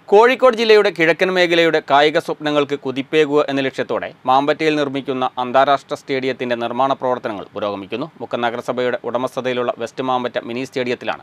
കോഴിക്കോട് ജില്ലയുടെ കിഴക്കൻ മേഖലയുടെ കായിക സ്വപ്നങ്ങൾക്ക് കുതിപ്പേകുക എന്ന ലക്ഷ്യത്തോടെ മാമ്പറ്റയിൽ നിർമ്മിക്കുന്ന അന്താരാഷ്ട്ര സ്റ്റേഡിയത്തിന്റെ നിർമ്മാണ പ്രവർത്തനങ്ങൾ പുരോഗമിക്കുന്നു. മുക്കം നഗരസഭയുടെ ഉടമസ്ഥതയിലുള്ള വെസ്റ്റ് മാമ്പറ്റ മിനി സ്റ്റേഡിയത്തിലാണ്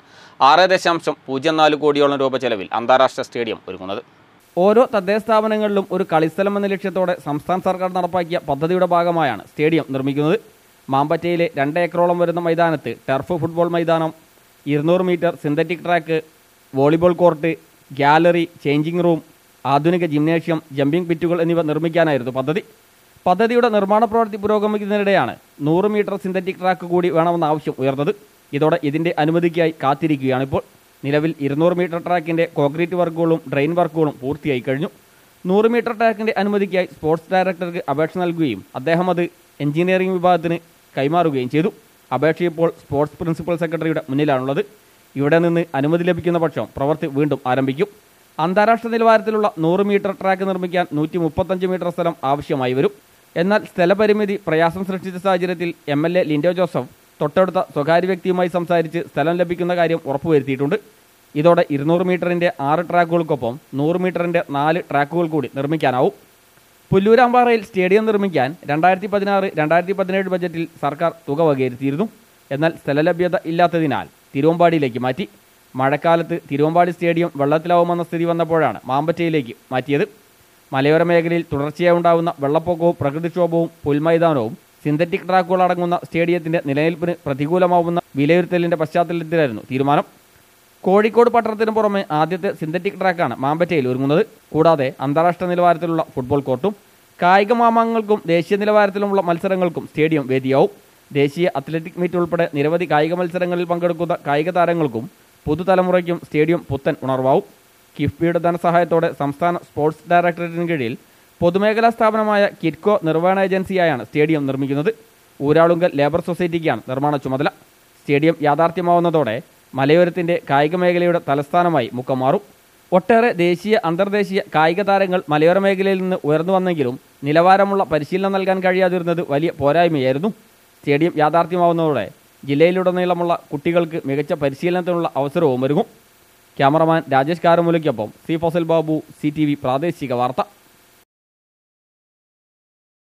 6.04 കോടിയോളം രൂപ ചെലവിൽ അന്താരാഷ്ട്ര സ്റ്റേഡിയം ഒരുങ്ങുന്നത്. ഓരോ തദ്ദേശ സ്ഥാപനങ്ങളിലും ഒരു കളിസ്ഥലം എന്ന ലക്ഷ്യത്തോടെ സംസ്ഥാന സർക്കാർ നടപ്പാക്കിയ പദ്ധതിയുടെ ഭാഗമായാണ് സ്റ്റേഡിയം നിർമ്മിക്കുന്നത്. മാമ്പറ്റയിലെ 2 ഏക്കറോളം വരുന്ന മൈതാനത്ത് ടർഫ് ഫുട്ബോൾ മൈതാനം, 200 metre synthetic track, volleyball court, gallery, changing room, ആധുനിക ജിംനേഷ്യം, ജമ്പിംഗ് പിറ്റുകൾ എന്നിവ നിർമ്മിക്കാനായിരുന്നു പദ്ധതി. പദ്ധതിയുടെ നിർമ്മാണ പ്രവൃത്തി പുരോഗമിക്കുന്നതിനിടെയാണ് 100 മീറ്റർ സിന്തറ്റിക് ട്രാക്ക് കൂടി വേണമെന്ന ആവശ്യം ഉയർന്നത്. ഇതോടെ ഇതിൻ്റെ അനുമതിക്കായി കാത്തിരിക്കുകയാണിപ്പോൾ. നിലവിൽ 200 മീറ്റർ ട്രാക്കിൻ്റെ കോൺക്രീറ്റ് വർക്കുകളും ഡ്രെയിൻ വർക്കുകളും പൂർത്തിയായി കഴിഞ്ഞു. 100 മീറ്റർ ട്രാക്കിൻ്റെ അനുമതിക്കായി സ്പോർട്സ് ഡയറക്ടർക്ക് അപേക്ഷ നൽകുകയും അദ്ദേഹം അത് എഞ്ചിനീയറിംഗ് വിഭാഗത്തിന് കൈമാറുകയും ചെയ്തു. അപേക്ഷ ഇപ്പോൾ സ്പോർട്സ് പ്രിൻസിപ്പൽ സെക്രട്ടറിയുടെ മുന്നിലാണുള്ളത്. ഇവിടെ നിന്ന് അനുമതി ലഭിക്കുന്ന പക്ഷം പ്രവൃത്തി വീണ്ടും ആരംഭിക്കും. അന്താരാഷ്ട്ര നിലവാരത്തിലുള്ള 100 മീറ്റർ ട്രാക്ക് നിർമ്മിക്കാൻ 135 മീറ്റർ സ്ഥലം ആവശ്യമായി വരും. എന്നാൽ സ്ഥലപരിമിതി പ്രയാസം സൃഷ്ടിച്ച സാഹചര്യത്തിൽ MLA ലിൻഡോ ജോസഫ് തൊട്ടടുത്ത സ്വകാര്യ വ്യക്തിയുമായി സംസാരിച്ച് സ്ഥലം ലഭിക്കുന്ന കാര്യം ഉറപ്പുവരുത്തിയിട്ടുണ്ട്. ഇതോടെ 200 മീറ്ററിൻ്റെ 6 ട്രാക്കുകൾക്കൊപ്പം 100 മീറ്ററിൻ്റെ 4 ട്രാക്കുകൾ കൂടി നിർമ്മിക്കാനാവും. പുല്ലൂരാമ്പാറയിൽ സ്റ്റേഡിയം നിർമ്മിക്കാൻ 2016-2017 ബജറ്റിൽ സർക്കാർ തുക വകയിരുത്തിയിരുന്നു. എന്നാൽ സ്ഥലലഭ്യത ഇല്ലാത്തതിനാൽ തിരുവമ്പാടിയിലേക്ക് മാറ്റി. മഴക്കാലത്ത് തിരുവമ്പാടി സ്റ്റേഡിയം വെള്ളത്തിലാവുമെന്ന സ്ഥിതി വന്നപ്പോഴാണ് മാമ്പറ്റയിലേക്ക് മാറ്റിയത്. മലയോര മേഖലയിൽ തുടർച്ചയായി ഉണ്ടാകുന്ന വെള്ളപ്പൊക്കവും പ്രകൃതിക്ഷോഭവും പുൽമൈതാനവും സിന്തറ്റിക് ട്രാക്കുകൾ അടങ്ങുന്ന സ്റ്റേഡിയത്തിൻ്റെ നിലനിൽപ്പിന് പ്രതികൂലമാവുന്ന വിലയിരുത്തലിൻ്റെ പശ്ചാത്തലത്തിലായിരുന്നു തീരുമാനം. കോഴിക്കോട് പട്ടണത്തിന് പുറമെ ആദ്യത്തെ സിന്തറ്റിക് ട്രാക്കാണ് മാമ്പറ്റയിൽ ഒരുങ്ങുന്നത്. കൂടാതെ അന്താരാഷ്ട്ര നിലവാരത്തിലുള്ള ഫുട്ബോൾ കോർട്ടും കായിക മാമാങ്കങ്ങൾക്കും ദേശീയ നിലവാരത്തിലുമുള്ള മത്സരങ്ങൾക്കും സ്റ്റേഡിയം വേദിയാവും. ദേശീയ അത്ലറ്റിക് മീറ്റ് ഉൾപ്പെടെ നിരവധി കായിക മത്സരങ്ങളിൽ പങ്കെടുക്കുന്ന കായിക താരങ്ങൾക്കും പുതുതലമുറയ്ക്കും സ്റ്റേഡിയം പുത്തൻ ഉണർവാവും. കിഫ്ബിയുടെ ധനസഹായത്തോടെ സംസ്ഥാന സ്പോർട്സ് ഡയറക്ടറേറ്റിന് കീഴിൽ പൊതുമേഖലാ സ്ഥാപനമായ കിറ്റ്കോ നിർവ്വഹണ ഏജൻസിയായാണ് സ്റ്റേഡിയം നിർമ്മിക്കുന്നത്. ഊരാളുങ്കൽ ലേബർ സൊസൈറ്റിക്കാണ് നിർമ്മാണ ചുമതല. സ്റ്റേഡിയം യാഥാർത്ഥ്യമാവുന്നതോടെ മലയോരത്തിൻ്റെ കായിക മേഖലയുടെ തലസ്ഥാനമായി മുക്കം മാറും. ഒട്ടേറെ ദേശീയ അന്തർദേശീയ കായിക താരങ്ങൾ മലയോര മേഖലയിൽ നിന്ന് ഉയർന്നു വന്നെങ്കിലും നിലവാരമുള്ള പരിശീലനം നൽകാൻ കഴിയാതിരുന്നത് വലിയ പോരായ്മയായിരുന്നു. സ്റ്റേഡിയം യാഥാർത്ഥ്യമാവുന്നതോടെ ജില്ലയിലുടനീളമുള്ള കുട്ടികൾക്ക് മികച്ച പരിശീലനത്തിനുള്ള അവസരവും ഒരുങ്ങും. ക്യാമറമാൻ രാജേഷ് കാരമുലയ്ക്കൊപ്പം സി ഫസൽ ബാബു, CTV പ്രാദേശിക വാർത്ത.